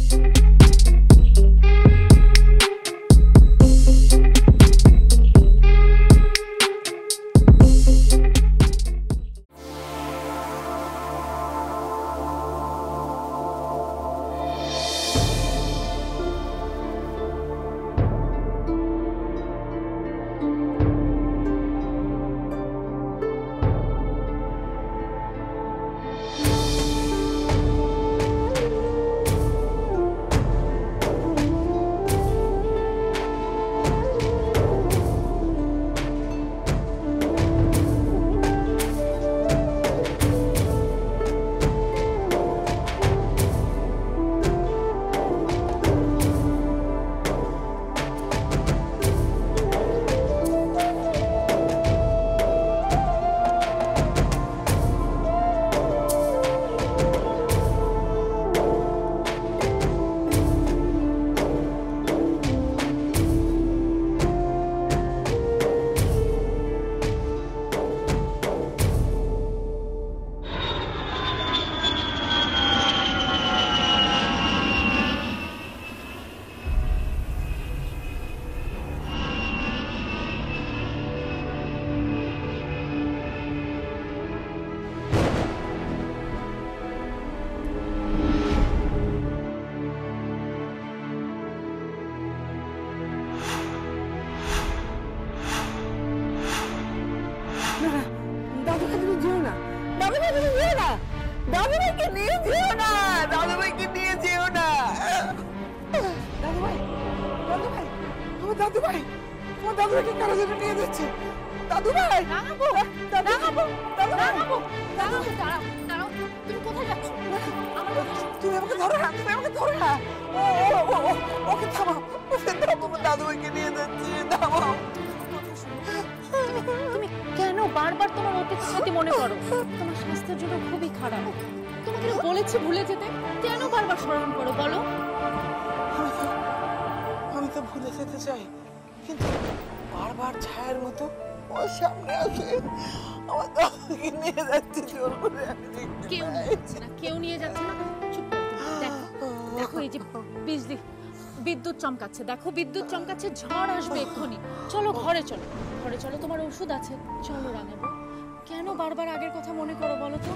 বিদ্যুৎ চমকাচ্ছে, দেখো বিদ্যুৎ চমকাচ্ছে, ঝড় আসবে এক্ষুনি। চলো ঘরে চলো, ঘরে চলো, তোমার ওষুধ আছে। চলো রাঙাবো, কেন বারবার আগের কথা মনে করো বলো তো?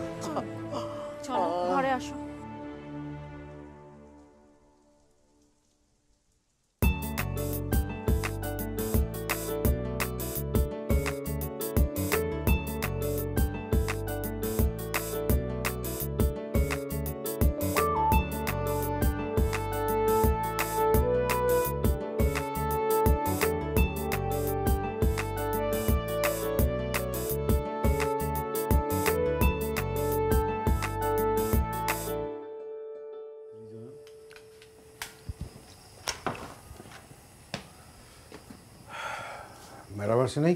চলো ঘরে আসো। ম্যাডাম আসে নাই?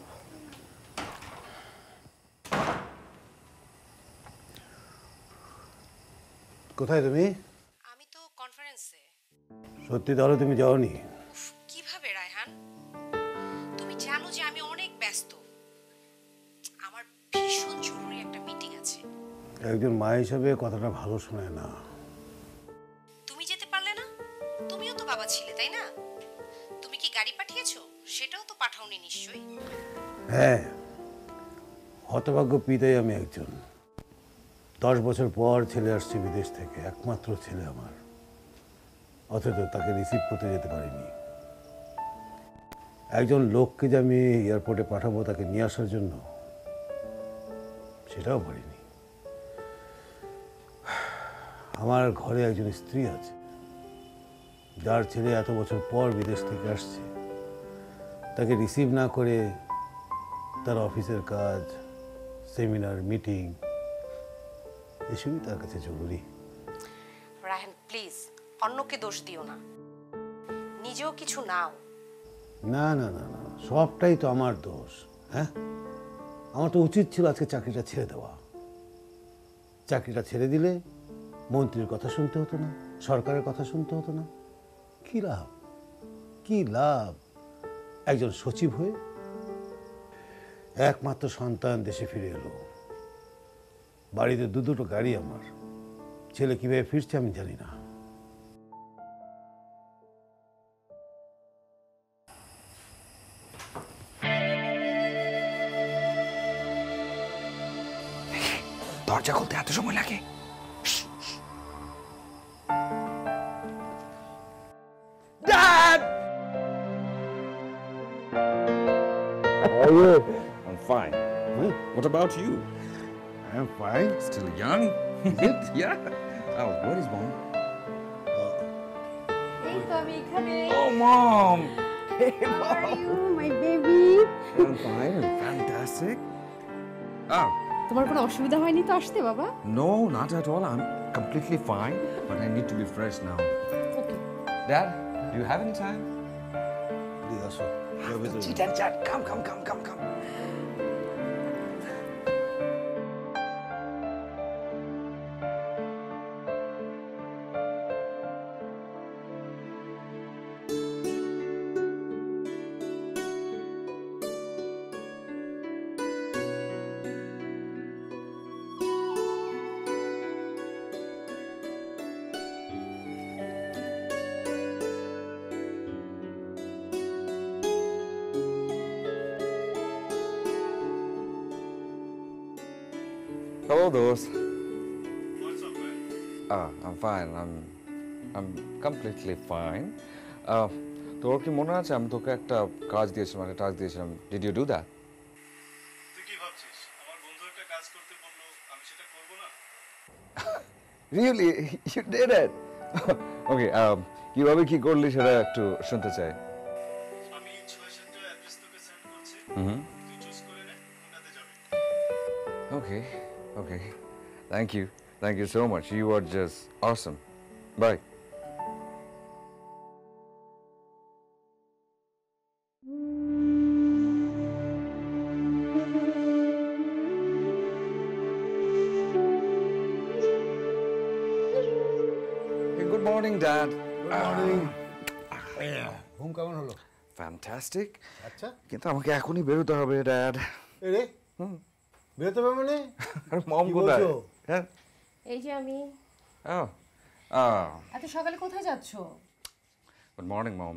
কোথায় তুমি? আমি তো কনফারেন্সে। সত্যি তাহলে তুমি যাওনি? কিভাবে রায়হান? তুমি জানো যে আমি অনেক ব্যস্ত, আমার ভীষণ জরুরি একটা মিটিং আছে। একজন মা হিসাবে কথাটা ভালো শোনায় না। তুমি যেতে পারলে না? তুমিও তো বাবা ছিলে, তাই না? তুমি কি গাড়ি পাঠিয়েছো? সেটাও তো পাঠাওনি নিশ্চয়ই। হ্যাঁ, হতভাগ্য পিতাই আমি একজন। 10 বছর পর ছেলে আসছে বিদেশ থেকে, একমাত্র ছেলে আমার, অথচ তাকে রিসিভ করতে যেতে পারিনি। একজন লোককে যে আমি এয়ারপোর্টে পাঠাবো তাকে নিয়ে আসার জন্য, সেটাও পারিনি। আমার ঘরে একজন স্ত্রী আছে, যার ছেলে এত বছর পর বিদেশ থেকে আসছে, তাকে রিসিভ না করে তার অফিসের কাজ, সেমিনার, মিটিং এসবই তার কাছে জরুরি। রায়হান প্লিজ, অন্যকে দোষ দিও না, নিজেও কিছু নাও। না না না না, সবটাই তো আমার দোষ। হ্যাঁ, আমার তো উচিত ছিল আজকে চাকরিটা ছেড়ে দেওয়া। চাকরিটা ছেড়ে দিলে মন্ত্রীর কথা শুনতে হতো না, সরকারের কথা শুনতে হতো না। কি লাভ, কি লাভ একজন সচিব হয়ে? একমাত্র সন্তান দেশে ফিরে এলো, বাড়িতে দুটো গাড়ি আমার, ছেলে কিভাবে ফিরছে আমি জানি না। এত সময় লাগে? Dad! How are you? I'm fine. What about you? I'm fine. Still young? Yeah. Oh, where is mom? Hey, Tommy, come in. Oh, mom! Hey, How are you, my baby? I'm fine. Fantastic. Ah, তোমার কোনো অসুবিধা হয়নি তো আসতে বাবা? no, not at all. I'm completely fine, but I need to be fresh now. Okay. Dad, do you have any time? Please, আসো। যাও ভেতরে। Chit and chat. Come. Hello, dost. What's up, man? I'm fine. I'm completely fine. তোর কি মনে আছে আমি তোকে একটা কাজ দিয়েছিলাম, একটা টাস্ক দিয়েছিলাম? Did you do that? তুই কি ভাবছিস আমার বন্ধু একটা কাজ করতে বললো আমি সেটা করব না? Really? You did it? Okay, কিভাবে কি করলি সেটা একটু শুনতে চাই। আমি 6-7টা অ্যাড্রেস তোকে সেন্ড করছি। তুই চুজ করে নে কোনটাতে যাবি। Okay. Thank you so much. You are just awesome. Bye. Hey, good morning, Dad. ঘুম কেমন হলো? Fantastic. আচ্ছা। কিন্তু আমাকে এখনই বেরোতে হবে, Dad. এই রে, বেরোতে হবে মানে? আর মম কি কোথায়? বলছো? হ্যাঁ। এই যে আমি। Oh. এত সকালে কোথায় যাচ্ছো? Good morning, Mom.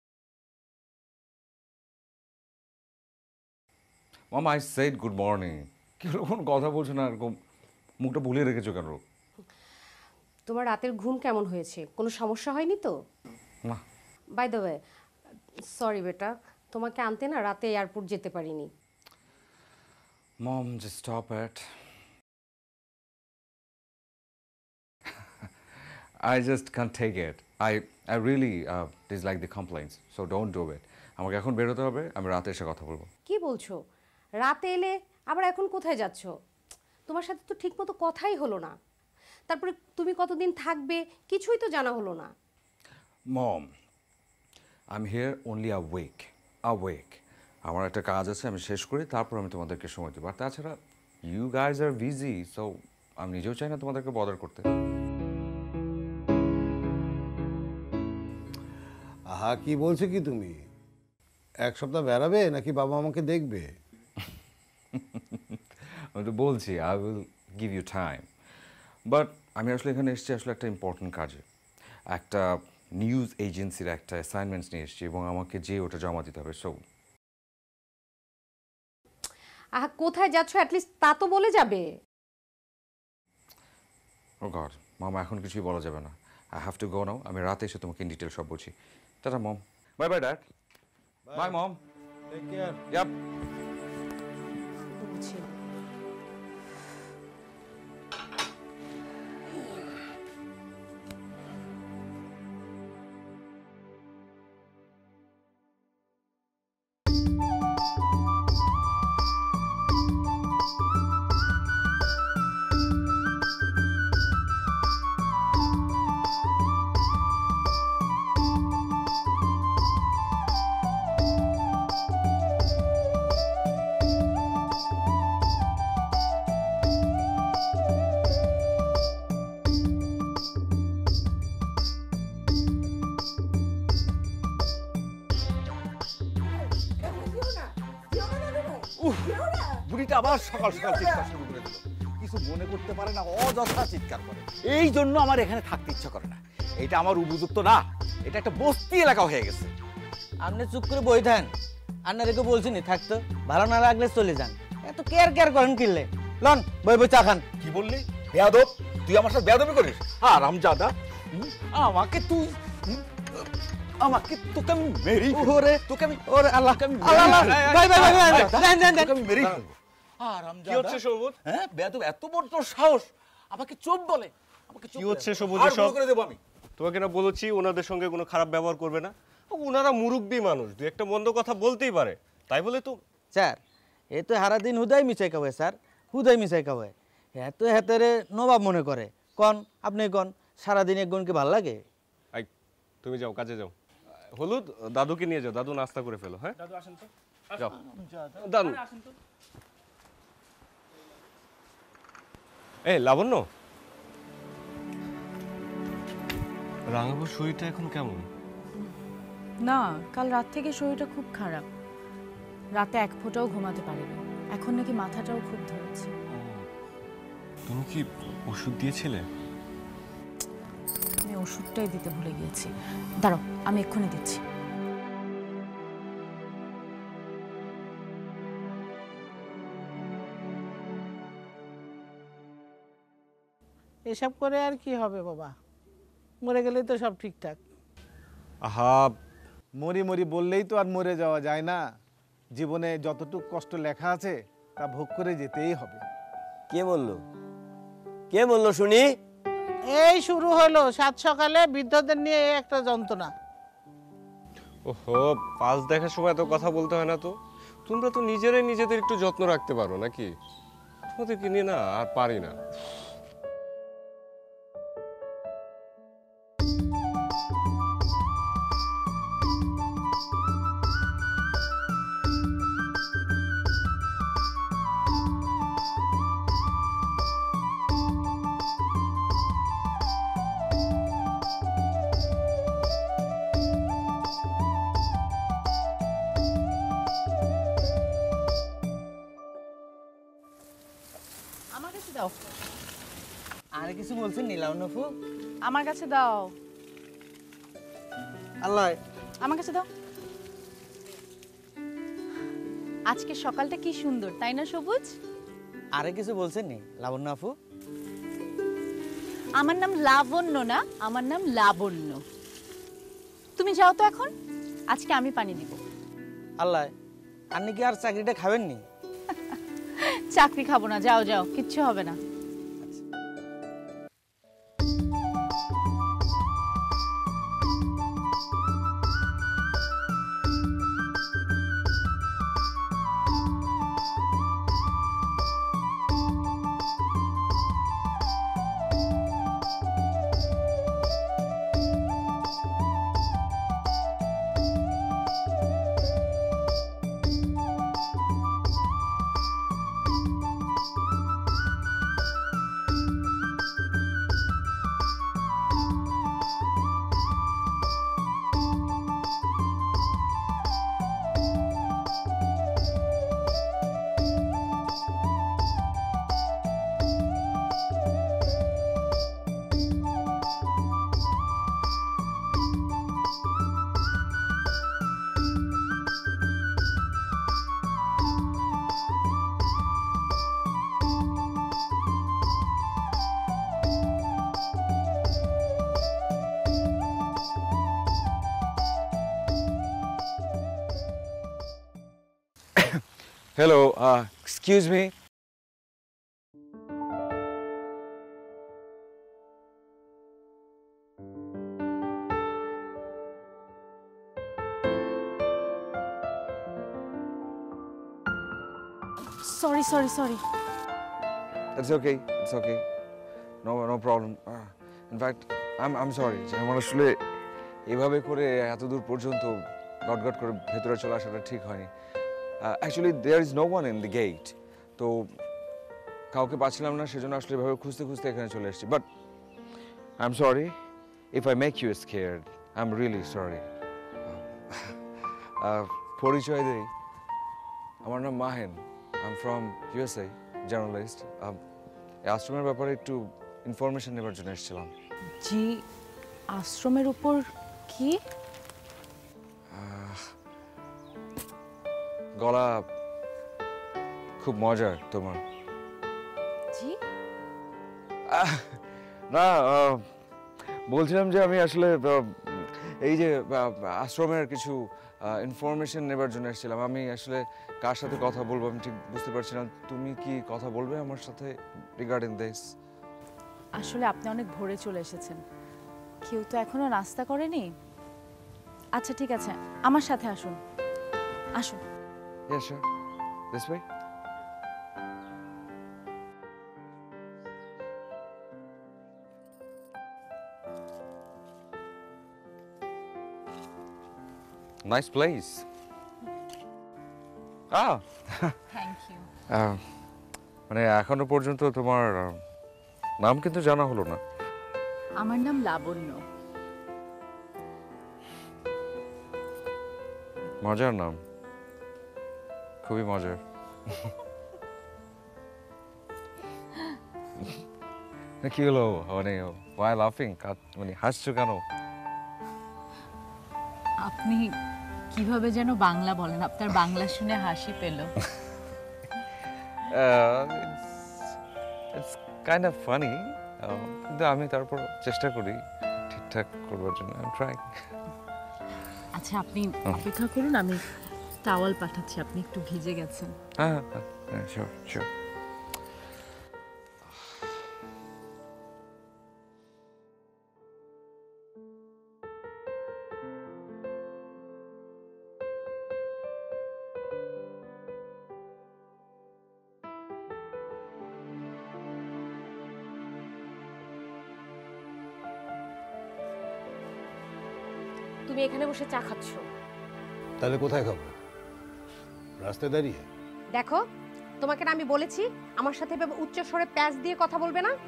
Mom, I said good morning. কি হলো, কোনো কথা বলছো না, এরকম মুখটা ভুলিয়ে রেখেছো কেন? তোমার রাতের ঘুম কেমন হয়েছে? কোনো সমস্যা হয়নি তো? না। বাই দ্য ওয়ে, সরি বেটা, তোমাকে আনতে না রাতে এয়ারপোর্ট যেতে পারিনি। Mom, just stop it. I just can't take it. I really dislike the complaints, so don't do it. আমাকে এখন বেরোতে হবে, আমি রাতে এসে কথা বলবো। কি বলছো? রাতে এলে আবার এখন কোথায় যাচ্ছো? তোমার সাথে তো ঠিকমতো কথাই হলো না। তারপরে তুমি কতদিন থাকবে কিছুই তো জানা হলো না। Mom, I'm here only awake. আমার একটা কাজ আছে, আমি শেষ করি, তারপর আমি তোমাদেরকে সময় দেবো। আর তাছাড়া you guys are busy, so আমি নিজেও চাই না তোমাদেরকে বদার করতে। আহা, কি বলছো কি তুমি? এক সপ্তাহ বেড়াবে নাকি বাবা আমাকে দেখবে? আমি তো বলছি I will give you time. But আমি আসলে এখানে এসেছি আসলে একটা ইম্পর্টেন্ট কাজে, একটা নিউজ এজেন্সির একটা অ্যাসাইনমেন্টস নিয়ে এসেছি এবং আমাকে যেয়ে ওটা জমা দিতে হবে। সো আহা, কোথায় যাচ্ছো অ্যাটলিস্ট তা তো বলে যাবে। ও গড, মামা এখন কিছুই বলা যাবে না। I have to go now. আমি রাতে এসে তোমাকে ইন ডিটেল সব বলছি। Tata mom. Bye bye dad. Bye mom. Take care. Yup. বুঝছি। বুড়িটা আবার সকাল সকাল চিৎকার শুরু করে দিল। কিছু মনে করতে পারে না, অযথা চিৎকার করে। এই জন্য আমার এখানে থাকতে ইচ্ছা করে না। এটা আমার উপযুক্ত না, এটা একটা বস্তি এলাকা হয়ে গেছে। আপনি চুপ করে বই থাকেন। আপনাদেরকে বলছি নি থাকতো, ভালো না লাগলে চলে যান। এত কেয়ার করেন কিনলে লন বই বই চা খান। কি বললি? বেয়াদব, তুই আমার সাথে বেয়াদবি করিস? হারামজাদা, আমাকে তুই আমাকে তোকে আমি মেরেই ওরে তোকে আমি ওরে আল্লাহ তোকে আমি আল্লাহ ভাই ভাই ভাই ভাই দেন দেন দেন তোকে আমি মেরেই ফেলবো। হারামজাদা। কি হচ্ছে সবুজ? হ্যাঁ বেয়াদব, এত বড় তোর সাহস, আমাকে চোপ বলে, আমাকে চোপ কি হচ্ছে বলে। সবুজ আর এসব? গুলো করে দেবো আমি। তোমাকে না বলেছি ওনাদের সঙ্গে কোনো খারাপ ব্যবহার করবে না। ওনারা মুরুব্বি মানুষ, দু একটা মন্দ কথা বলতেই পারে, তাই বলে তো স্যার এ তো সারা দিন হুদাই মিশাই খাওয়ায় স্যার, হুদাই মিশাই খাওয়ায়। এত হেতেরে নবাব মনে করে। কন আপনি কন সারাদিন এক গুণকে ভাল লাগে? আই, তুমি যাও কাজে যাও। হলুদ, দাদুকে নিয়ে যাও, দাদু নাস্তা করে ফেলো। হ্যাঁ দাদু আসেন তো, যাও দাদু। এই লাবণ্য, রাঙাবুর শরীরটা এখন কেমন? না, কাল রাত থেকে শরীরটা খুব খারাপ। রাতে এক ফোঁটাও ঘুমাতে পারিনি। এখন নাকি মাথাটাও খুব ধরেছে। তুমি কি ওষুধ দিয়েছিলে? আমি ওষুধটাই দিতে ভুলে গিয়েছি। দাঁড়াও, আমি এক্ষুনি দিচ্ছি। এসব করে আর কি হবে বাবা, মরে গেলেই তো সব ঠিকঠাক। আহা, মরি মরি বললেই তো আর মরে যাওয়া যায় না। জীবনে যতটুকু কষ্ট লেখা আছে তা ভোগ করে যেতেই হবে। কে বললো? কে বললো শুনি? এই শুরু হলো সাত সকালে বৃদ্ধদের নিয়ে এই একটা যন্ত্রণা। ওহো, পাঁচ দেখার সময় তো কথা বলতে হয় না তো। তোমরা তো নিজেরাই নিজেদের একটু যত্ন রাখতে পারো নাকি? তোমাদেরকে নিয়ে না আর পারি না। আমার কাছে দাও, আর কিছু বলছেন নীলাবণ্যফু? আমার কাছে দাও, আল্লাহ আমার কাছে দাও। আজকে সকালটা কি সুন্দর, তাই না সবুজ? আরে কিছু বলছেন নি লাবণ্য আপু? আমার নাম লাবণ্য না, আমার নাম লাবণ্য। তুমি যাও তো এখন, আজকে আমি পানি দিব। আল্লাহ আপনি কি আর চাকরিটা খাবেন নি? চাকরি খাবো না, যাও যাও, কিচ্ছু হবে না। Hello, excuse me. Sorry sorry sorry. It's okay. It's okay. No problem. In fact, I'm sorry. যে আমার আসলে এভাবে করে এত দূর পর্যন্ত গটগট করে ভেতরে চলে আসাটা ঠিক হয়নি। Actually, there is no one in the gate. তো কাউকে পাচ্ছিলাম না, সেজন্য আসলে এভাবে খুঁজতে খুঁজতে এখানে চলে এসেছি। But I'm sorry if I make you scared. I'm really sorry. পরিচয় দেই, আমার নাম মাহেন। I'm from USA, journalist. এই আশ্রমের ব্যাপারে একটু ইনফরমেশন নেবার জন্য এসেছিলাম। জি, আশ্রমের উপর কি? গলা খুব মজার তোমার। জি, না, বলছিলাম যে আমি আসলে এই যে আশ্রমের কিছু ইনফরমেশন নেবার জন্য এসেছিলাম। আমি আসলে কার সাথে কথা বলবো আমি ঠিক বুঝতে পারছি না। তুমি কি কথা বলবে আমার সাথে রিগার্ডিং দিস? আসলে আপনি অনেক ভোরে চলে এসেছেন, কেউ তো এখনো নাস্তা করেনি। আচ্ছা ঠিক আছে, আমার সাথে আসুন। আসুন। Yeah, sure. This way? Nice place. Thank you. মানে এখনো পর্যন্ত তোমার নাম কিন্তু জানা হলো না। আমার নাম লাবণ্য। মজার নাম, খুবই মজার। কি হলো মানে why laughing? মানে হাসছো কেন? আপনি কিভাবে যেন বাংলা বলেন, আপনার বাংলা শুনে হাসি পেল। It's kind of funny. কিন্তু আমি তারপর চেষ্টা করি ঠিকঠাক করবার জন্য। I'm trying. আচ্ছা আপনি অপেক্ষা করুন, আমি টাওয়াল পাঠাচ্ছি, আপনি একটু ভিজে গেছেন। হ্যাঁ, sure, sure. তুমি এখানে বসে চা খাচ্ছ। তাহলে কোথায় খাবো? রাস্তায় দাঁড়িয়ে? দেখো, তোমাকে না আমি বলেছি আমার সাথে এভাবে উচ্চ স্বরে প্যাঁচ দিয়ে কথা বলবে না।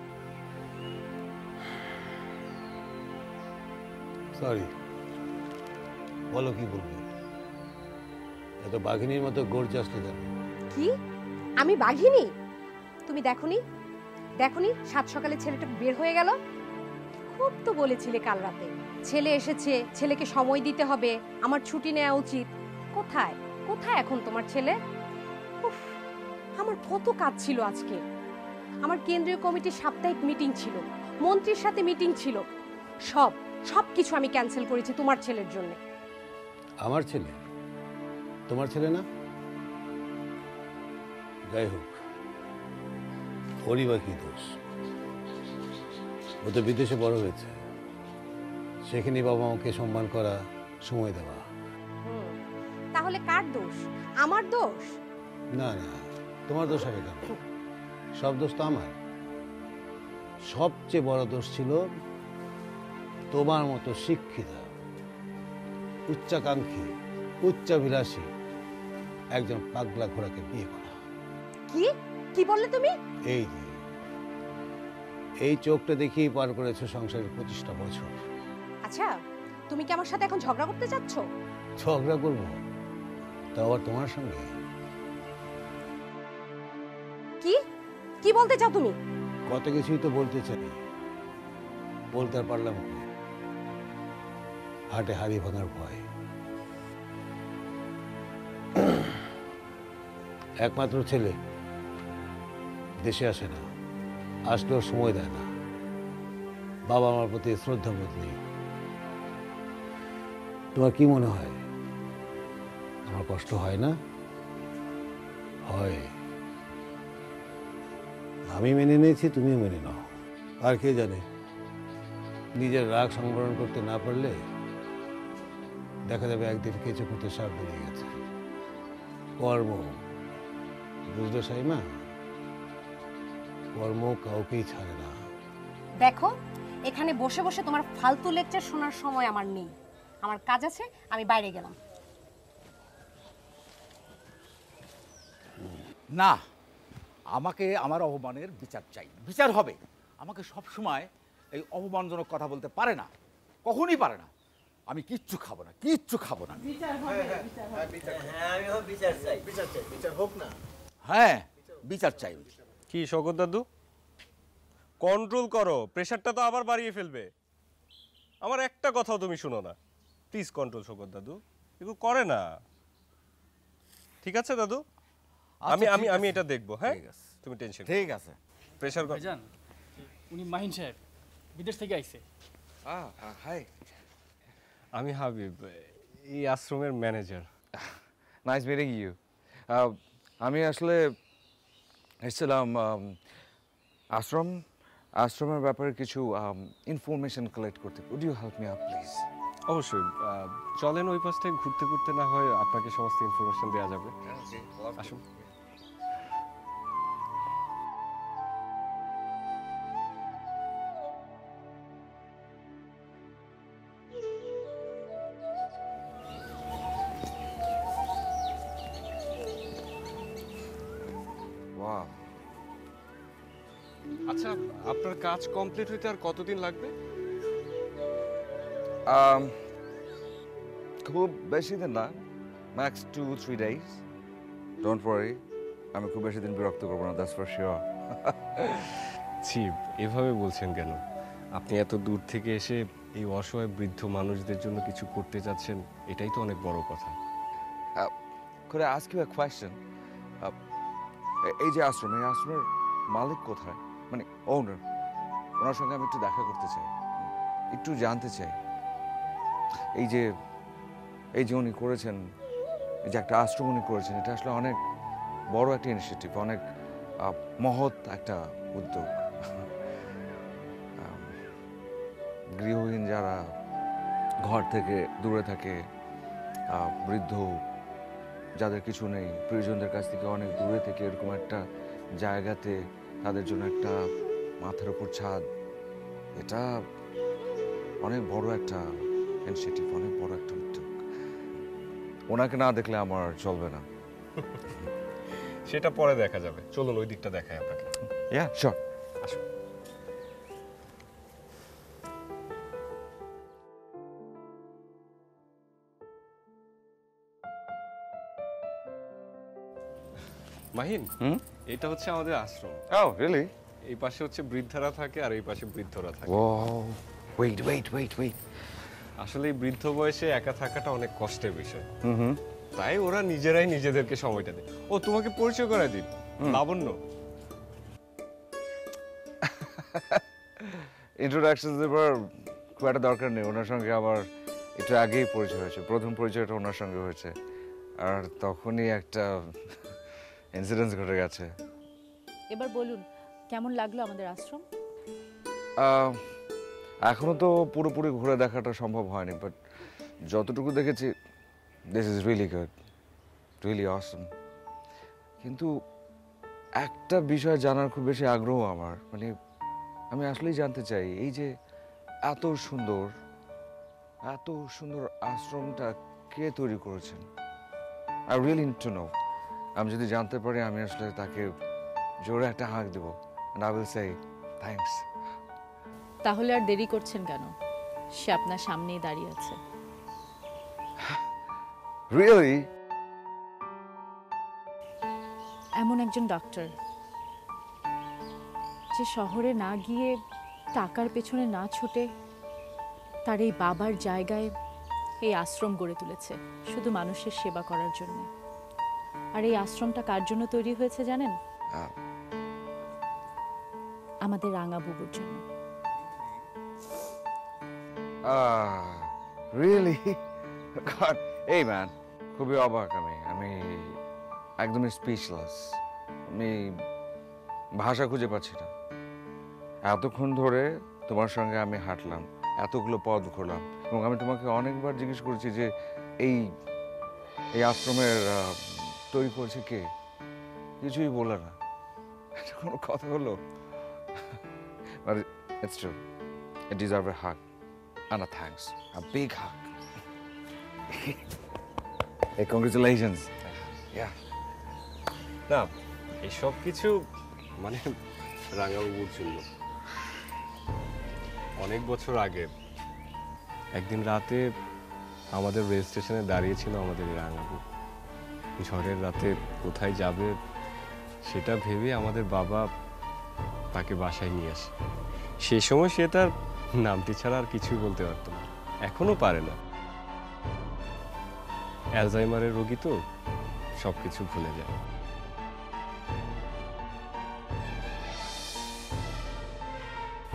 সরি, বলো কি বলবে? এত বাঘিনীর মতো গর্জে আসলে কেন? কি? আমি বাঘিনী? তুমি দেখোনি সাত সকালে ছেলেটা বের হয়ে গেল। খুব তো বলেছিলে কাল রাতে ছেলে এসেছে, ছেলেকে সময় দিতে হবে, আমার ছুটি নেওয়া উচিত। কোথায় কোথায় এখন তোমার ছেলে? উফ, আমার কত কাজ ছিল আজকে। আমার কেন্দ্রীয় কমিটির সাপ্তাহিক মিটিং ছিল, মন্ত্রীর সাথে মিটিং ছিল, সব কিছু আমি ক্যান্সেল করেছি তোমার ছেলের জন্য। আমার ছেলে? তোমার ছেলে না? যাই হোক, ওরই বা কি দোষ? ও তো বিদেশে বড় হয়েছে, সেখানে বাবা মাকে সম্মান করা, সময় দেওয়া। তাহলে কার দোষ? আমার দোষ? না না, তোমার দোষ হবে কেন? সব দোষ তো আমার। সবচেয়ে বড় দোষ ছিল তোমার মতো শিক্ষিতা, উচ্চাকাঙ্ক্ষী, উচ্চাভিলাষী একজন পাগলা ঘোড়াকে বিয়ে করা। কি বললে তুমি? এই চোখটা দেখেই পার করেছো সংসারের 25টা বছর। আচ্ছা, তুমি কি আমার সাথে এখন ঝগড়া করতে চাচ্ছ? ঝগড়া করবো? তা আবার তোমার সঙ্গে? কি বলতে চাও তুমি? কত কিছুই তো বলতে চাই, বলতে আর পারলাম কি? হাটে হাড়ি ভাঙার ভয়। একমাত্র ছেলে, দেশে আসে না, আসলেও সময় দেয় না, বাবা আমার প্রতি শ্রদ্ধাবোধ নেই। তোমার কি মনে হয় আমার কষ্ট হয় না? হয়। আমি মেনে নিয়েছি, তুমিও মেনে নাও। আর কে জানে, নিজের রাগ সংবরণ করতে না পারলে দেখা যাবে একদিন কেঁচো করতে সাপ বেরিয়ে গেছে। কর্ম, বুঝলে সাইমা? কর্ম কাউকেই ছাড়ে না। দেখো, এখানে বসে বসে তোমার ফালতু লেকচার শোনার সময় আমার নেই। আমার কাজ আছে, আমি বাইরে গেলাম। না, আমাকে আমার অপমানের বিচার চাই, বিচার হবে। আমাকে সব সময় এই অপমানজনক কথা বলতে পারে না, কখনই পারে না। আমি কিচ্ছু খাবো না, কিচ্ছু খাবো না। হ্যাঁ, বিচার চাই। কি শওকত দাদু, কন্ট্রোল করো, প্রেশারটা তো আবার বাড়িয়ে ফেলবে। আমার একটা কথাও তুমি শুনো না। প্লিজ কন্ট্রোল শওকত দাদু, এগুলো করে না। ঠিক আছে দাদু, আমি এটা দেখবো। হ্যাঁ, তুমি টেনশন। ঠিক আছে। প্রেশার উনি মাহিন সাহেব বিদেশ থেকে আইছে। হাই, আমি হাবিব, এই আশ্রমের ম্যানেজার। Nice meeting you. আমি আসলে এসেছিলাম আশ্রমের ব্যাপারে কিছু ইনফরমেশন কালেক্ট করতে। Would you help me out please? অবশ্যই, চলেন ওই পাশটায় ঘুরতে ঘুরতে না হয় আপনাকে সমস্ত ইনফরমেশন দেওয়া যাবে। আসুন। ওয়াও, আচ্ছা, আপনার কাজ কমপ্লিট হইতে আর কতদিন লাগবে? খুব বেশি দিন না, ম্যাক্স 2-3 days. ডোন্ট ওয়ারি, আমি খুব বেশি দিন বিরক্ত করবো না, দ্যাটস ফর শিওর। ছি, এভাবে বলছেন কেন? আপনি এত দূর থেকে এসে এই অসহায় বৃদ্ধ মানুষদের জন্য কিছু করতে যাচ্ছেন, এটাই তো অনেক বড় কথা। Could I ask you a question? এই যে আশ্রম, এই আশ্রমের মালিক কোথায়, মানে ওনার? ওনার সঙ্গে আমি একটু দেখা করতে চাই, একটু জানতে চাই। এই যে উনি করেছেন, এই যে একটা আশ্রম উনি করেছেন, এটা আসলে অনেক বড় একটা ইনিশিয়েটিভ, অনেক মহৎ একটা উদ্যোগ। গৃহহীন যারা ঘর থেকে দূরে থাকে, বৃদ্ধ যাদের কিছু নেই, প্রিয়জনদের কাছ থেকে অনেক দূরে থেকে এরকম একটা জায়গাতে তাদের জন্য একটা মাথার উপর ছাদ, এটা অনেক বড় একটা ইনিশিয়েটিভ, অনেক বড় একটা উদ্যোগ। ওনাকে না দেখলে আমার চলবে না। সেটা পরে দেখা যাবে, চলুন ওই দিকটা দেখাই আপনাকে। ইয়া শিওর, আসুন। মাহিন, এটা হচ্ছে আমাদের আশ্রম। Oh, really? এই পাশে হচ্ছে বৃদ্ধারা থাকে আর এই পাশে বৃদ্ধরা থাকে। Wow, wait. আসলে এই বৃদ্ধ বয়সে একা থাকাটা অনেক কষ্টের বিষয়। তাই ওরা নিজেরাই নিজেদেরকে সময়টা দেয়। ও, তোমাকে পরিচয় করায় দিন, লাবণ্য। ইন্ট্রোডাকশন দেবার খুব একটা দরকার নেই, ওনার সঙ্গে আমার একটু আগেই পরিচয় হয়েছে, প্রথম পরিচয়টা ওনার সঙ্গে হয়েছে, আর তখনই একটা ইনসিডেন্স ঘটে গেছে। এবার বলুন, কেমন লাগলো আমাদের আশ্রম? এখনো তো পুরোপুরি ঘুরে দেখাটা সম্ভব হয়নি, বাট যতটুকু দেখেছি, this is really good, really awesome. কিন্তু একটা বিষয় জানার খুব বেশি আগ্রহ আমার, মানে আমি আসলেই জানতে চাই, এই যে এত সুন্দর আশ্রমটা কে তৈরি করেছেন? I really need to know. আমি যদি জানতে পারি, আমি আসলে তাকে জোরে একটা হাঁক দেবো, and I will say thanks. তাহলে আর দেরি করছেন কেন? সে আপনার সামনেই দাঁড়িয়ে আছে। Really? এমন একজন ডক্টর যে শহরে না গিয়ে, টাকার পেছনে না ছুটে, তার এই বাবার জায়গায় এই আশ্রম গড়ে তুলেছে শুধু মানুষের সেবা করার জন্য। আর এই আশ্রমটা কার জন্য তৈরি হয়েছে জানেন? আমাদের রাঙা বুবুর জন্য। Really? God, hey man, খুবই অবাক আমি একদমই স্পিচলেস। আমি ভাষা খুঁজে পাচ্ছি না। এতক্ষণ ধরে তোমার সঙ্গে আমি হাঁটলাম, এতগুলো পথ ঘুরলাম, এবং আমি তোমাকে অনেকবার জিজ্ঞেস করেছি যে এই আশ্রমের তৈরি করেছে কে, কিছুই বলে না। এটা কোনো কথা হলো? But it's true. It deserves a hug and a thanks, a big hug. Hey, congratulations. Yeah. না, এই সব কিছু মানে রাঙাবাবুর জন্য। অনেক বছর আগে একদিন রাতে আমাদের রেল স্টেশনে দাঁড়িয়েছিল আমাদের রাঙাবু। ঝড়ের রাতে কোথায় যাবে সেটা ভেবে আমাদের বাবা তাকে বাসায় নিয়ে আসে। সেই সময় সে তার নামটি ছাড়া আর কিছুই বলতে পারত না, এখনো পারে না। অ্যালজাইমারের রোগী তো, সব কিছু ভুলে যায়।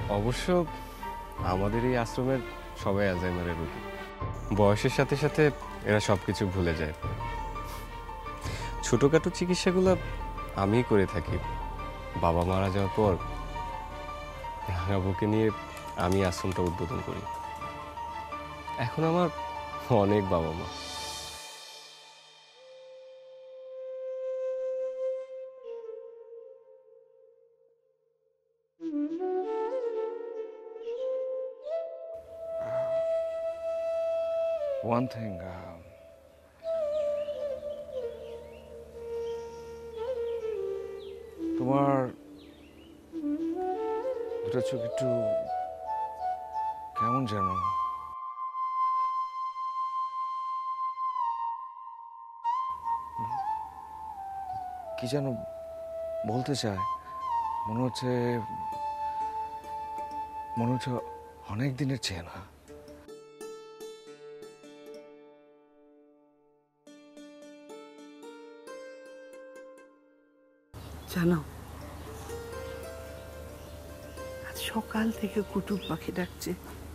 অবশ্য আমাদের এই আশ্রমের সবাই অ্যালজাইমারের রোগী। বয়সের সাথে সাথে এরা সব কিছু ভুলে যায়। ছোটোখাটো চিকিৎসাগুলো আমিই করে থাকি। বাবা মারা যাওয়ার পর রাঙাবুকে নিয়ে আমি আশ্রমটা উদ্বোধন করি। এখন আমার অনেক বাবা মা। One thing, তোমার দুটো চোখ একটু কেমন যেন, কি যেন বলতে চায়। মনে হচ্ছে অনেক দিনের চেনা। জানো, আজ সকাল থেকে কুটুম পাখি ডাকছে।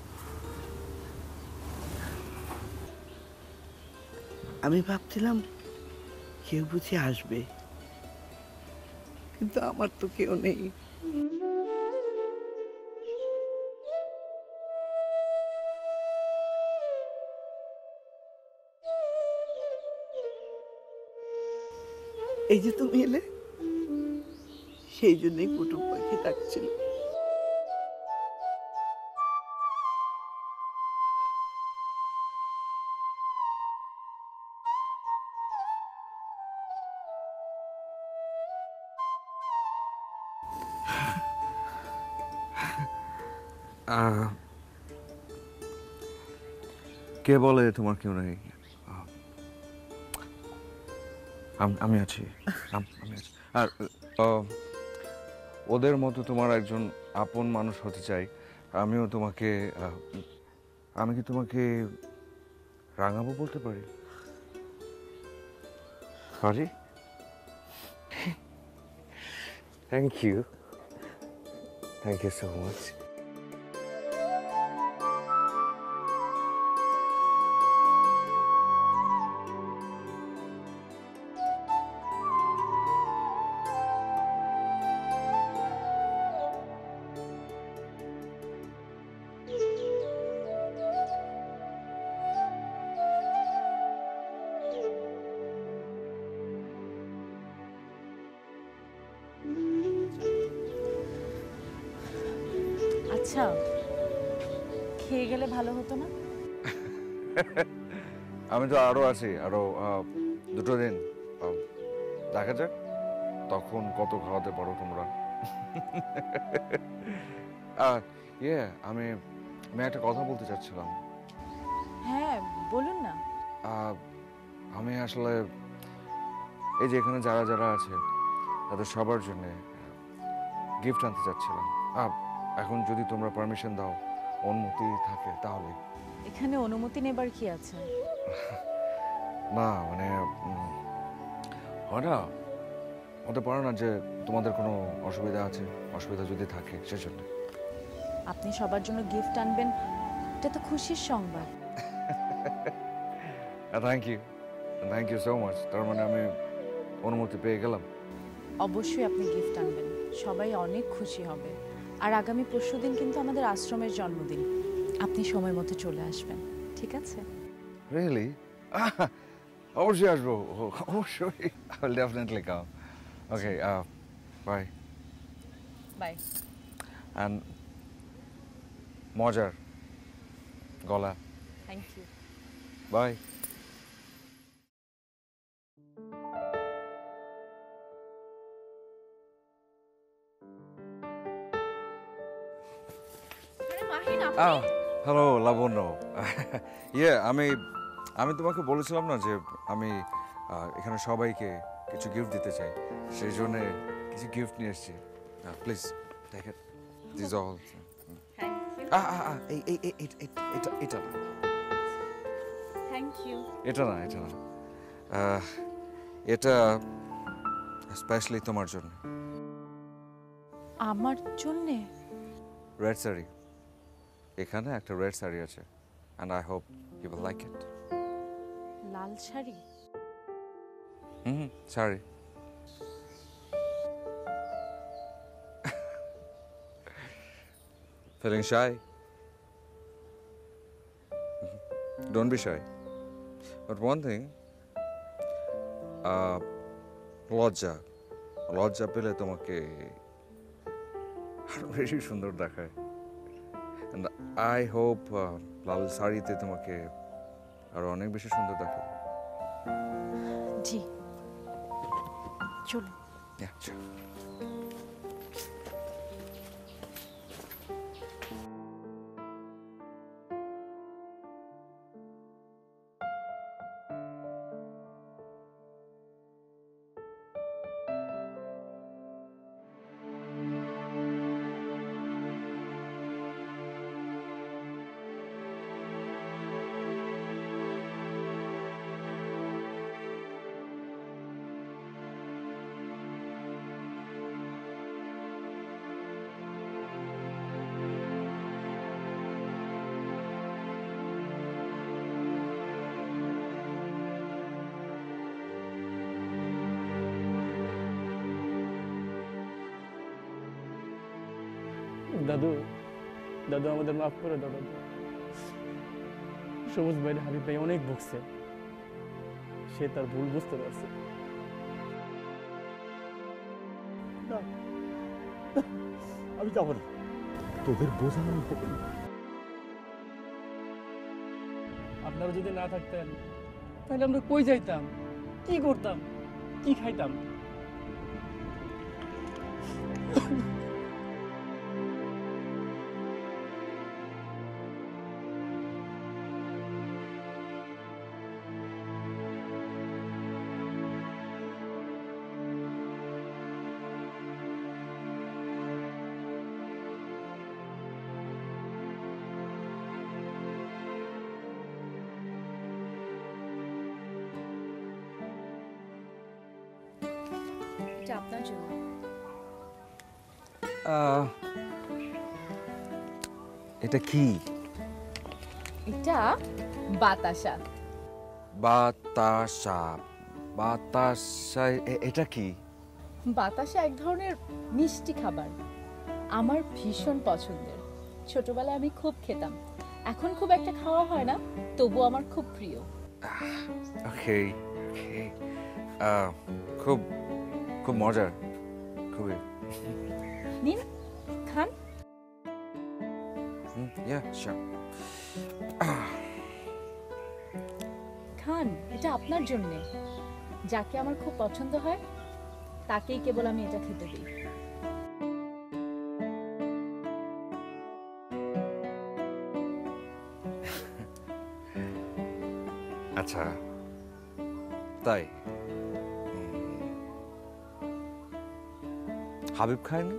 আমি ভাবছিলাম কেউ বুঝি আসবে, কিন্তু আমার তো কেউ নেই। এই যে তুমি এলে, সেই জন্যই কুটুম পাখি ডাকছিল। কে বলে তোমার কেউ নেই? আমি আছি, আমি আছি। আর ওদের মতো তোমার একজন আপন মানুষ হতে চাই। আমিও তোমাকে, আমি কি তোমাকে রাঙাবো বলতে পারি? পারি? Thank you so much. আচ্ছা, খেয়ে গেলে ভালো হতো না? আমি তো আরো আছি, আরো 2 দিন। দেখা যাক তখন কত খাওয়াতে পারো তোমরা। আমি একটা কথা বলতে চাচ্ছিলাম। হ্যাঁ, বলুন না। আমি আসলে এই যে এখানে যারা যারা আছে তাদের সবার জন্য গিফট আনতে চাচ্ছিলাম। এখন যদি তোমরা পারমিশন দাও, অনুমতি থাকে তাহলে। এখানে অনুমতি নেবার কি আছে? না মানে হয় না, হতে পারে না যে তোমাদের কোনো অসুবিধা আছে, অসুবিধা যদি থাকে সেজন্য। আপনি সবার জন্য গিফট আনবেন, এটা তো খুশির সংবাদ। Thank you so much. তার মানে আমি অনুমতি পেয়ে গেলাম। অবশ্যই আপনি গিফট আনবেন, সবাই অনেক খুশি হবে। আর আগামী পরশুদিন কিন্তু আমাদের আশ্রমের জন্মদিন, আপনি সময় মতো চলে আসবেন, ঠিক আছে? রিয়েলি? অবশ্যই আসবো, অবশ্যই। I will definitely come. Okay, bye. Bye. And মজার গলা। Thank you. Bye. Hello Labanya. আমি তোমাকে বলেছিলাম না যে আমি এখানে সবাইকে কিছু গিফট দিতে চাই, সেই জন্য কিছু গিফট নিয়ে এসেছি। Please take it, this all. এটা না, থ্যাংক ইউ। এটা না, এটা স্পেশালি তোমার জন্য। আমার জন্যে? রেড শাড়ি, এখানে একটা রেড শাড়ি আছে, and I hope you will like it. Lal sari? Sorry. Feeling shy? Don't be shy. But one thing, লজ্জা পেলে তোমাকে আরো বেশি সুন্দর দেখায়। And I hope লাল শাড়িতে তোমাকে আরো অনেক বেশি সুন্দর দেখায়। জি, চলো। Yeah, sure. দাদু, দাদু আমাদের মাফ করে দাও দাদু। সবুজ ভাইয়ের হাবিব ভাই অনেক ভুগছে, সে তার ভুল বুঝতে পারছে। আমি যাবো না, তোদের বোঝানো হবে না। আপনারা যদি না থাকতেন তাহলে আমরা কই যাইতাম, কি করতাম, কি খাইতাম? এটা আপনার জন্য। এটা কি? এটা বাতাসা। বাতাসা? বাতাসা এটা কি? বাতাসা এক ধরনের মিষ্টি খাবার, আমার ভীষণ পছন্দের। ছোটবেলায় আমি খুব খেতাম, এখন খুব একটা খাওয়া হয় না, তবু আমার খুব প্রিয়। ওকে, খুব খুব মজার, খুবই। নিন, খান। Yeah, sure. খান, এটা আপনার জন্য। যাকে আমার খুব পছন্দ হয় তাকেই কেবল আমি এটা খেতে দিই। আচ্ছা, তাই? হাবিব খায়নি?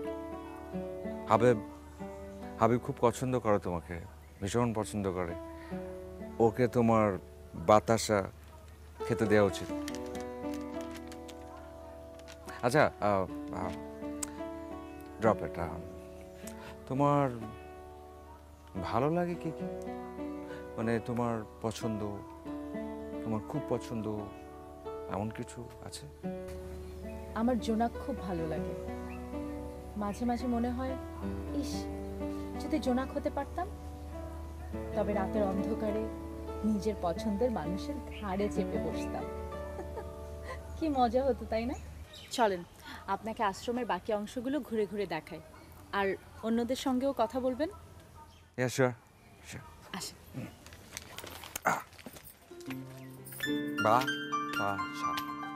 হাবিব খুব পছন্দ করে তোমাকে, ভীষণ পছন্দ করে। ওকে তোমার বাতাসা খেতে দেওয়া উচিত। আচ্ছা, ড্রপ ইট। তোমার ভালো লাগে কি কি? মানে তোমার পছন্দ, তোমার খুব পছন্দ এমন কিছু আছে? আমার জোনাক খুব ভালো লাগে। মাঝে মাঝে মনে হয়, ইস, যদি জোনাক হতে পারতাম, তবে রাতের অন্ধকারে নিজের পছন্দের মানুষের ঘাড়ে চেপে বসতাম। কি মজা হতো, তাই না? চলেন, আপনাকে আশ্রমের বাকি অংশগুলো ঘুরে ঘুরে দেখাই, আর অন্যদের সঙ্গেও কথা বলবেন। Yeah, sure. আসেন। বাতাসা।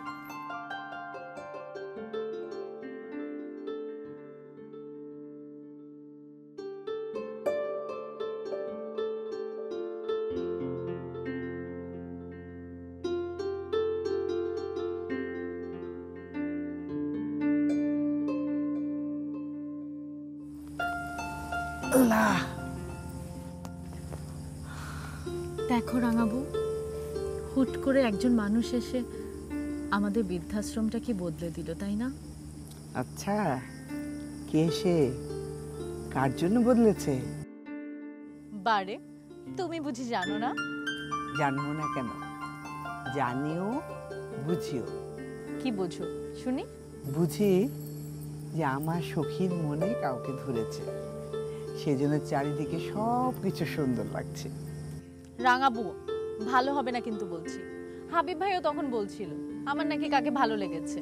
দেখো রাঙাবু, হুট করে একজন মানুষ এসে আমাদের বৃদ্ধাশ্রমটা কি বদলে দিল, তাই না? আচ্ছা, কে সে? কার জন্য বদলেছে? বারে তুমি বুঝি জানো না? জানবো না কেন, জানিও বুঝিও। কি বুঝো শুনি? বুঝি যে আমার সখীর মনে কাউকে ধরেছে, সেজন্য চারিদিকে সব কিছু সুন্দর লাগছে। রাঙাবু ভালো হবে না কিন্তু বলছি। হাবিব ভাইও তখন বলছিল আমার নাকি কাকে ভালো লেগেছে।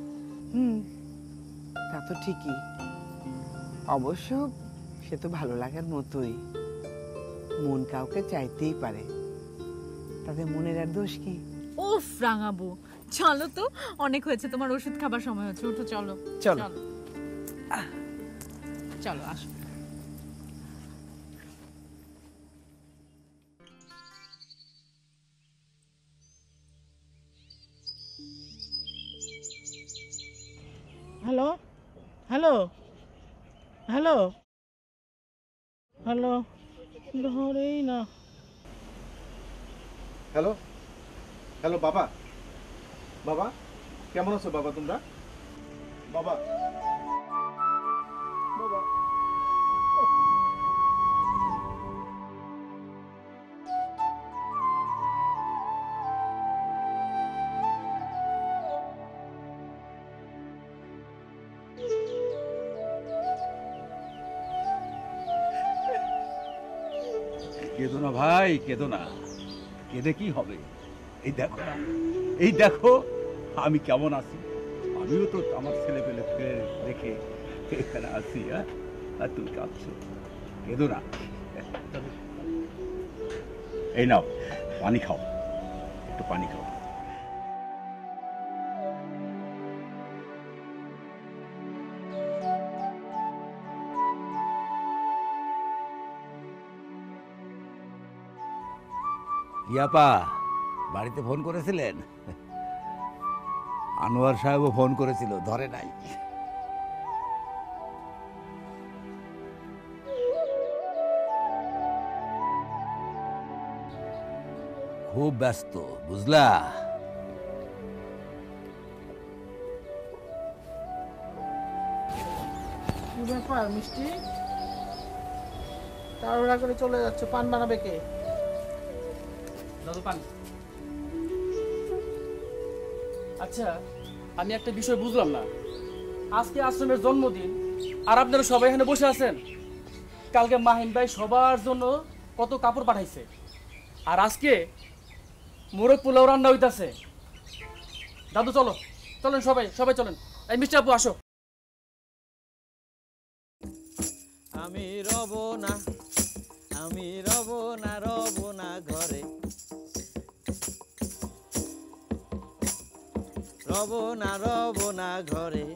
তা তো ঠিকই, অবশ্য সে তো ভালো লাগার মতোই। মন কাউকে চাইতেই পারে, তাদের মনের আর দোষ কি? উফ রাঙাবু চলো তো, অনেক হয়েছে, তোমার ওষুধ খাবার সময় হচ্ছে, উঠো চলো চলো চলো আসো। হ্যালো হ্যালো হ্যালো হ্যালো, ধরেই না। হ্যালো হ্যালো, বাবা বাবা কেমন আছো বাবা তোমরা? বাবা বাবা কেঁদো না ভাই, কেঁদো না, কেঁদে কি হবে? এই দেখো না, এই দেখো আমি কেমন আছি। আমিও তো আমার ছেলে পেলে ফেলে রেখে এখানে আছি, আর তুমি কাঁদছো। কেঁদো না, এই নাও পানি খাও, একটু পানি খাও। ইয়াপা বাড়িতে ফোন করেছিলেন? আনোয়ার সাহেবও ফোন করেছিল, ধরে নাই। খুব ব্যস্ত বুঝলা। কি ব্যাপার মিষ্টি, তাড়াহুড়া করে চলে যাচ্ছে, পান বানাবে কে? দাদু পান। আচ্ছা আমি একটা বিষয় বুঝলাম না, আজকে আশ্রমের জন্মদিন আর আপনারা সবাই এখানে বসে আছেন। কালকে মাহিন ভাই সবার জন্য কত কাপড় পাঠাইছে, আর আজকে মোরগ পোলাও রান্না হইতাছে। দাদু চলো, চলেন সবাই সবাই চলেন। এই মিষ্টি আপু আসো। আমি রব না, আমি রব না, রব না ঘরে, রব না ঘরে।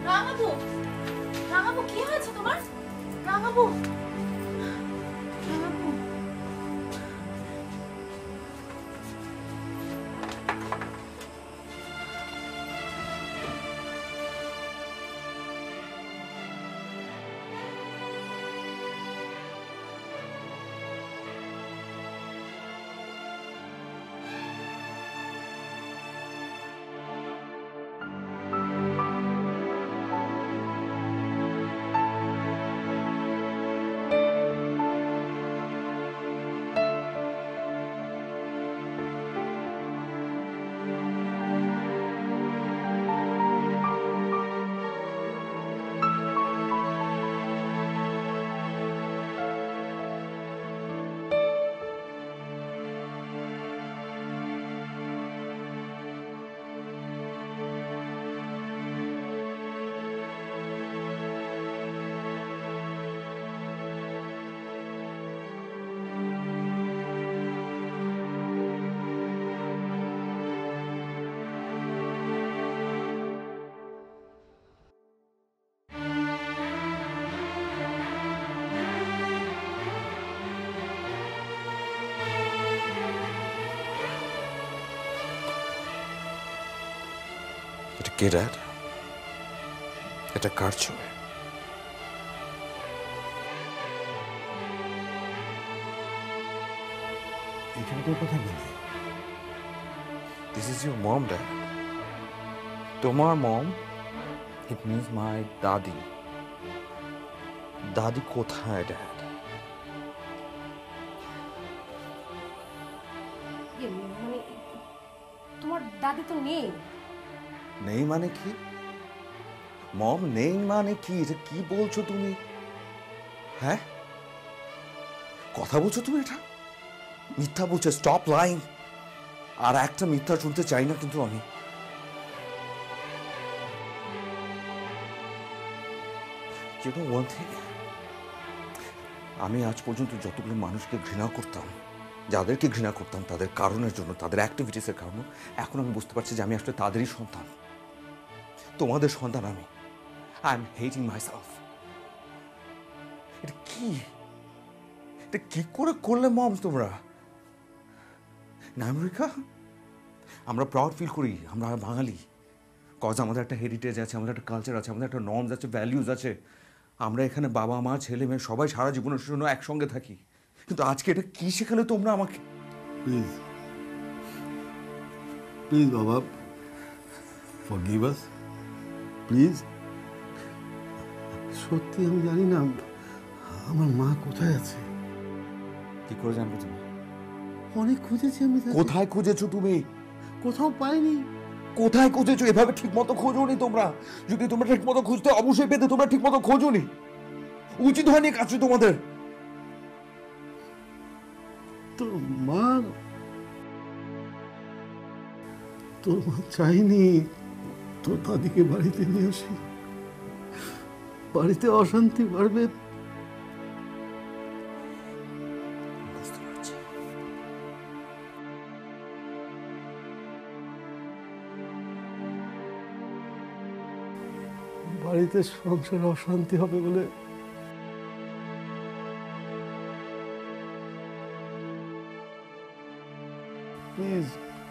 রাঙাবু, রাঙাবু কি হয়েছে তোমার? রাঙাবু, রাঙাবু। এটা কে ড্যাড? এটা কার ছবি? এটা তোর কথা বলি। This is your mom, Dad. তোমার মম? It means my দাদি। দাদি কোথায়, ড্যাড? মানে তোমার দাদি তো নেই। নেই মানে কি? মম নেই মানে কি? এটা কি বলছো তুমি? হ্যাঁ, কথা বলছো তুমি? এটা মিথ্যা বলছো। Stop lying. আর একটা মিথ্যা শুনতে চাই না কিন্তু আমি। You know one thing? আমি আজ পর্যন্ত যতগুলো মানুষকে ঘৃণা করতাম, যাদেরকে ঘৃণা করতাম তাদের কারণের জন্য, তাদের অ্যাক্টিভিটিসের কারণে, এখন আমি বুঝতে পারছি যে আমি আসলে তাদেরই সন্তান, তোমাদের সন্তান আমি। I am hating myself. এটা কি? এটা কি করে করলে মম তোমরা? না আমেরিকা, আমরা প্রাউড ফিল করি, আমরা বাঙালি, কজ আমাদের একটা হেরিটেজ আছে, আমাদের একটা কালচার আছে, আমাদের একটা নর্মস আছে, ভ্যালিউজ আছে। আমরা এখানে বাবা মা ছেলে মেয়ে সবাই সারা জীবনের জন্য একসঙ্গে থাকি। কিন্তু আজকে এটা কি শেখালে তোমরা আমাকে? প্লিজ প্লিজ বাবা, ফরগিভ আস প্লিজ। সত্যি আমি জানি না আমার মা কোথায় আছে। কি করে জানবে তুমি? অনেক খুঁজেছি আমি তাকে। কোথায় খুঁজেছো তুমি? কোথাও পাইনি। কোথায় খুঁজেছো? এভাবে ঠিক মতো খোঁজোনি তোমরা। যদি তোমরা ঠিক মতো খুঁজতে অবশ্যই পেতে, তোমরা ঠিক মতো খোঁজোনি। উচিত হয়নি কাজটা তোমাদের। তোর মা চাইনি তোর দাদিকে বাড়িতে নিয়ে আসি। বাড়িতে অশান্তি বাড়বে। বুঝতে পারছি। বাড়িতে সংসারে অশান্তি হবে বলে প্লিজ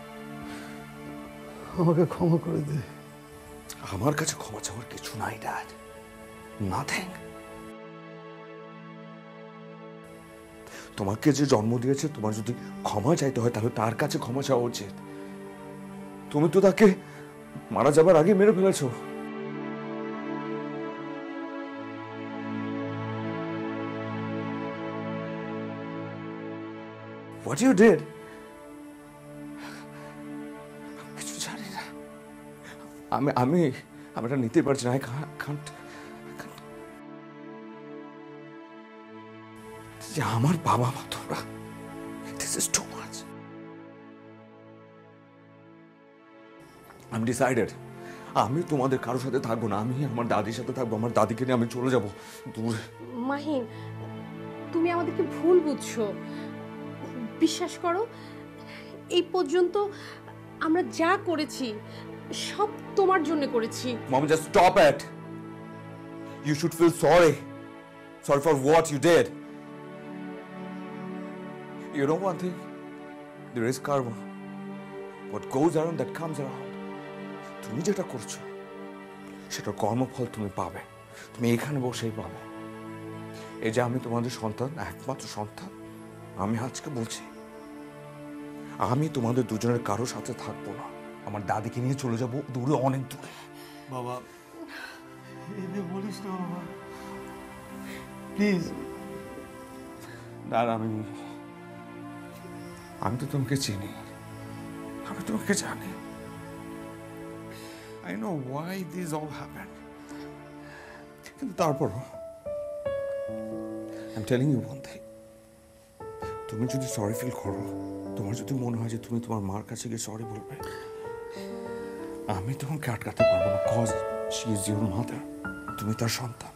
আমাকে ক্ষমা করে দে। আমার কাছে ক্ষমা চাওয়ার কিছু নাই ড্যাড, নাথিং। তোমাকে যে জন্ম দিয়েছে, তোমার যদি ক্ষমা চাইতে হয় তাহলে তার কাছে ক্ষমা চাওয়া উচিত। তুমি তো তাকে মারা যাবার আগে মেরে ফেলেছো। What you did? কিছু জানি না। আমি এটা নিতে পারছি না। I can't. যে আমার বাবা মা তোমরা, this is too much. I'm decided. আমি তোমাদের কারোর সাথে থাকবো না। আমি আমার দাদির সাথে থাকবো। আমার দাদিকে নিয়ে আমি চলে যাব দূরে। মাহিন, তুমি আমাদেরকে ভুল বুঝছো। বিশ্বাস করো, এই পর্যন্ত আমরা যা করেছি সব তোমার জন্য করেছি। মম, just stop it. You should feel sorry. Sorry for what you did. You know one thing? There is karma. What goes around that comes around. তুমি যেটা করছো সেটার কর্মফল তুমি পাবে। তুমি এখানে বসেই পাবে। এই যে আমি তোমাদের সন্তান, একমাত্র সন্তান, আমি আজকে বলছি আমি তোমাদের দুজনের কারোর সাথে থাকবো না। আমার দাদিকে নিয়ে চলে যাব দূরে, অনেক দূরে। বাবা বলিস না বাবা, প্লিজ। না আমি তো তোমাকে চিনি, আমি তোমাকে জানি। I know why this all happened. কিন্তু তারপরও I'm telling you one thing. তুমি যদি সরি ফিল করো, তোমার যদি মনে হয় যে তুমি তোমার মার কাছে গিয়ে সরি বলবে, আমি তোমাকে আটকাতে পারবো না। Cause she is your mother, তুমি তার সন্তান।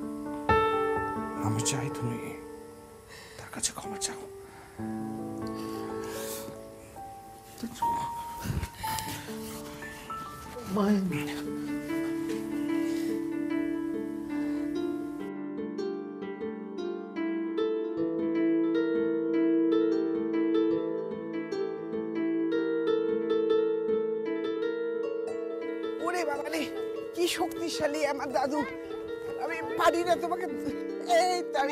আমি চাই তুমি তার কাছে ক্ষমা চাও। ওরে বাবা রে, কি শক্তিশালী আমার দাদু! আমি পারি না তোমাকে। এই তাড়ি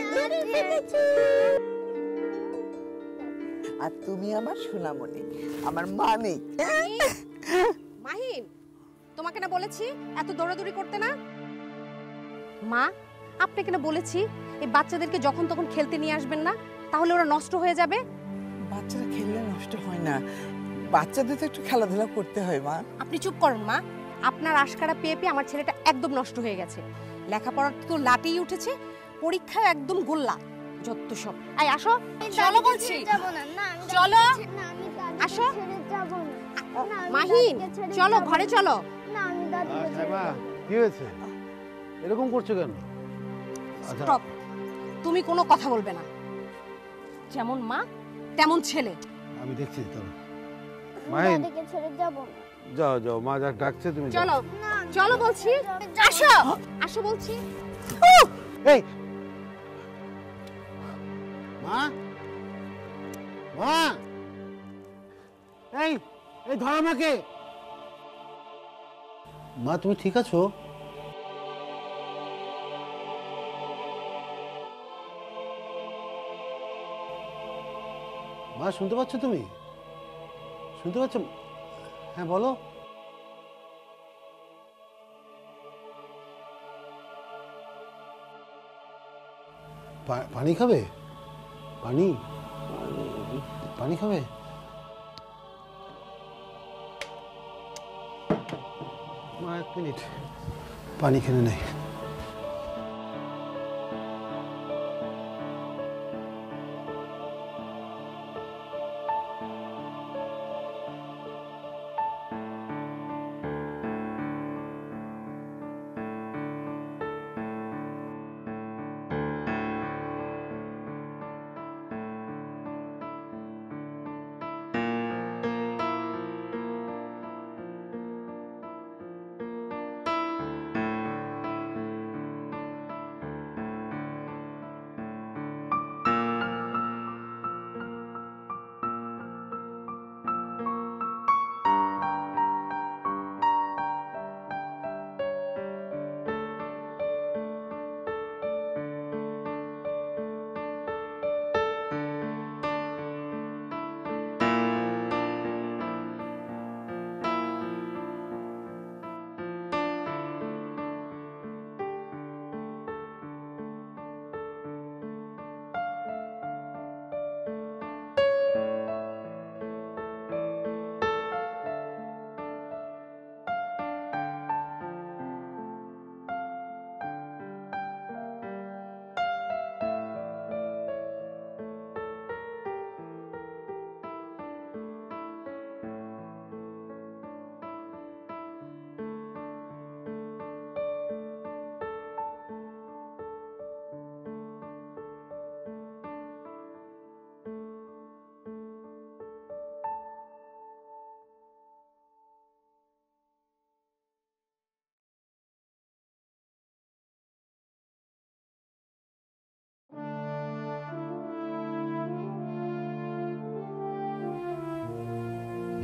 আর তুমি আমার সোনামণি, আমার মানিক। মাহিন, তোমাকে না বলেছি এত দৌড়াদৌড়ি করতে না? মা, আপনাকে না বলেছি এই বাচ্চাদেরকে যখন তখন খেলতে নিয়ে আসবেন না, তাহলে ওরা নষ্ট হয়ে যাবে। বাচ্চারা খেললে নষ্ট হয় না, বাচ্চাদের তো একটু খেলাধুলা করতে হয় মা। আপনি চুপ করেন মা। আপনার আশকারা পেয়ে পেয়ে আমার ছেলেটা একদম নষ্ট হয়ে গেছে। লেখাপড়ার তো লাটেই উঠেছে, পরীক্ষায় একদম গোল্লা। যত সব। আয় আসো, চলো বলছি। চলো, আসো। মাহিন, চলো ঘরে চলো। কি হয়েছে? এরকম করছো কেন? স্টপ। তুমি কোনো কথা বলবে না। যেমন মা তেমন ছেলে। আমি দেখছি তো। মাহিন, যাও যাও, মা যা ডাকছে তুমি চলো। চলো বলছি, আসো। আসো বলছি। এই মা, মা, এই এই ধর আমাকে। মা তুমি ঠিক আছো? মা শুনতে পাচ্ছ তুমি? শুনতে পাচ্ছ? হ্যাঁ বলো। পানি খাবে? পানি পানি খাবে? মা 1 মিনিট, পানি খেলে নেই।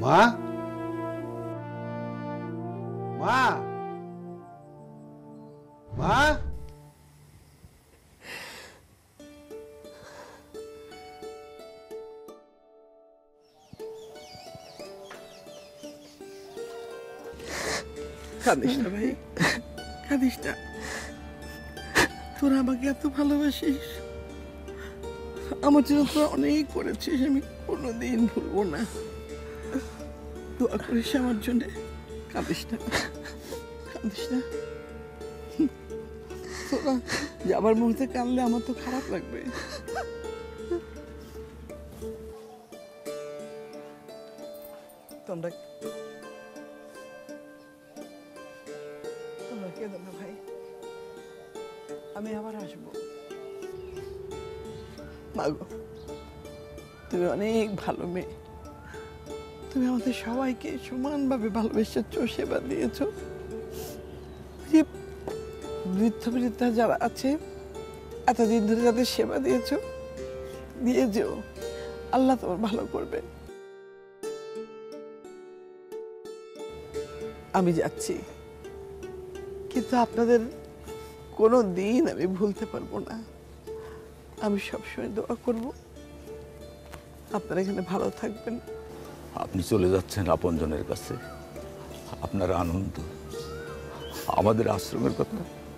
মা, মা, মা। কাঁদিস না ভাই, কাঁদিস না। তোরা আমাকে এত ভালোবাসিস, আমার জন্য তোরা অনেক করেছিস, আমি কোনোদিন ভুলবো না। দোয়া করিস আমার জন্য, কাঁদিস না, কাঁদিস না। তোরা যাবার মুহূর্তে কাঁদলে আমার তো খারাপ লাগবে। তোমরা তোমরা কেঁদো না ভাই, আমি আবার আসবো। মাগো, তুমি অনেক ভালো মেয়ে, তুমি আমাদের সবাইকে সমানভাবে ভালোবেসেছো, সেবা দিয়েছো। যে বৃদ্ধ বৃদ্ধা যারা আছে এতদিন ধরে যাদের সেবা দিয়েছো, দিয়ে যেও, আল্লাহ তোমার ভালো করবে। আমি যাচ্ছি, কিন্তু আপনাদের কোনো দিন আমি ভুলতে পারবো না। আমি সবসময় দোয়া করব আপনারা এখানে ভালো থাকবেন। আপনি চলে যাচ্ছেন আপনজনের কাছে, আপনার আনন্দ, আমাদের আশ্রমের কথা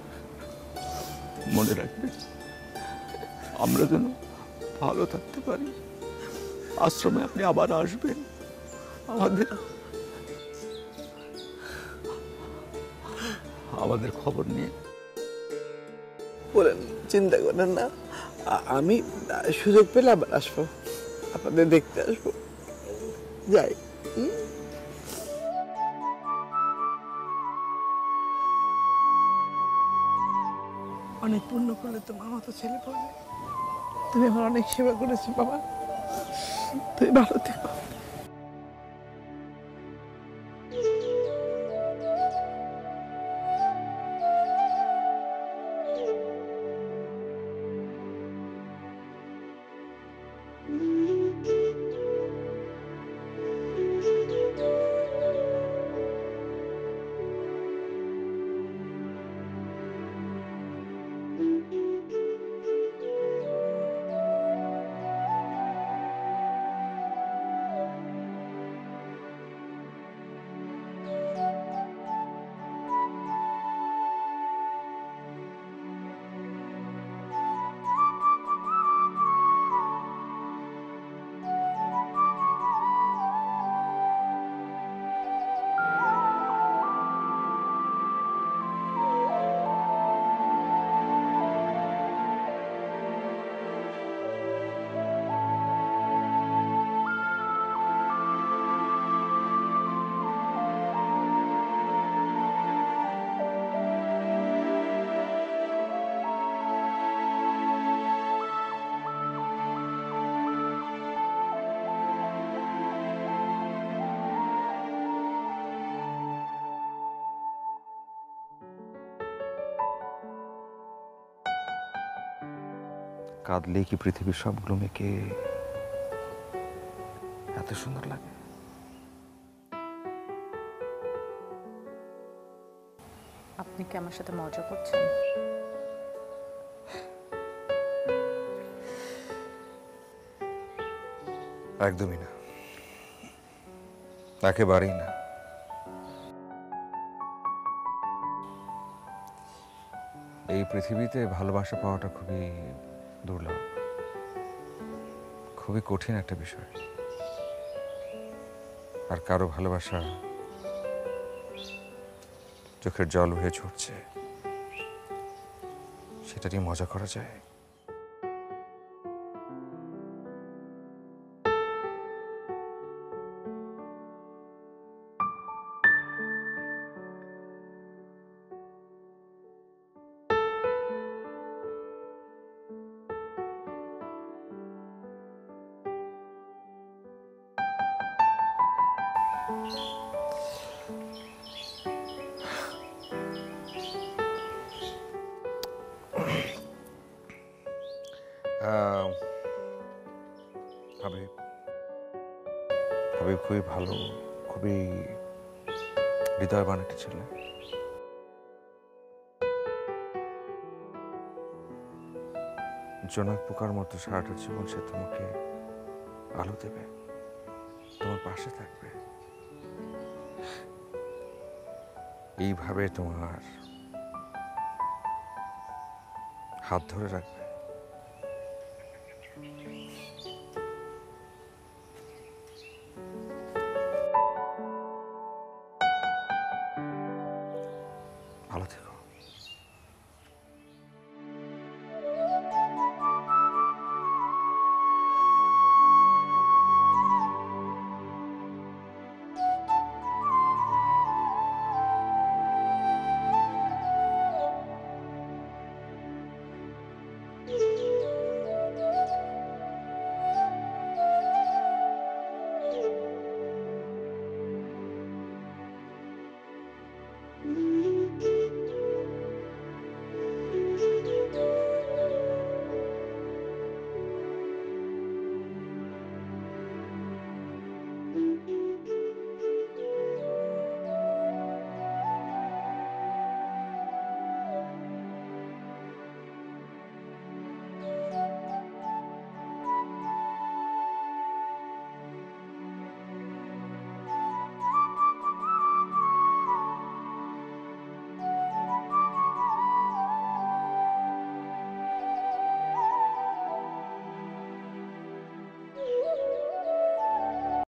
মনে রাখবেন। আমরা যেন ভালো থাকতে পারি। আশ্রমে আপনি আবার আসবেন, আমাদের খবর নিয়ে। বলেন, চিন্তা করেন না, আমি সুযোগ পেলে আবার আসবো, আপনাদের দেখতে আসবো। যাই। অনেক পূর্ণ করলে তোমার মতো ছেলে পাবে। তুমি আমার অনেক সেবা করেছো বাবা, তুমি ভালো থেকো। কাঁদলে কি পৃথিবীর সবগুলো মেয়েকে এত সুন্দর লাগে? আপনি কি আমার সাথে মজা করছেন? একদমই না, একেবারেই না। এই পৃথিবীতে ভালোবাসা পাওয়াটা খুবই দুর্লভ, খুবই কঠিন একটা বিষয়। আর কারো ভালোবাসা চোখের জল হয়ে ঝরছে, সেটা নিয়ে মজা করা যায়? খুবই খুবই ভালো, খুবই হৃদয়বান একটা ছেলে। জোনাক পোকার মতো সারাটা জীবন সে তোমাকে আলো দেবে, তোমার পাশে থাকবে, এইভাবে তোমার হাত ধরে রাখবে।